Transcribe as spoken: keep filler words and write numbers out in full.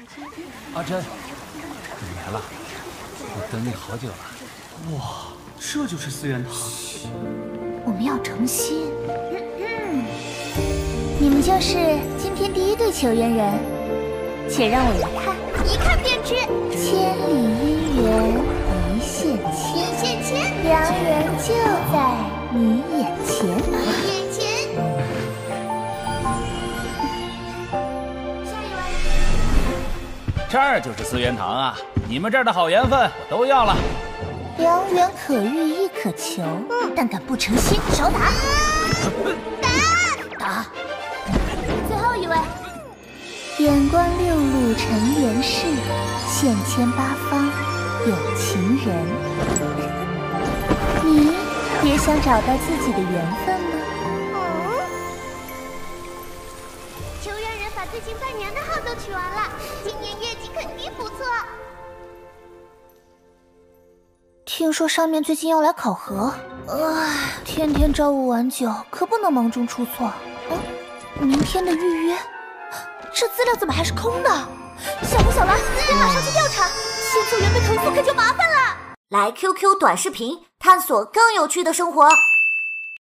阿珍，你来了，我等你好久了。 哇，这就是四元堂。 我们要诚心。你们就是今天第一对球员人，且让我一看， 一看便知。 千里姻缘一线牵， 一线牵， 良人就在你眼前。 你眼前。下一位。 这儿就是思源堂啊！你们这儿的好缘分我都要了。 良缘可遇亦可求，但敢不诚心，少打！打打！ 最后一位。 眼观六路尘缘事，线牵八方有情人。你也想找到自己的缘分吗？ 嗯。球员人把最近半年的号都取完了，今年业绩肯定不错。 听说上面最近要来考核，唉，天天朝五晚九，可不能忙中出错。哦，明天的预约，这资料怎么还是空的？小红、小蓝，你马上去调查，新组员被投诉可就麻烦了。 来 Q Q 短视频，探索更有趣的生活。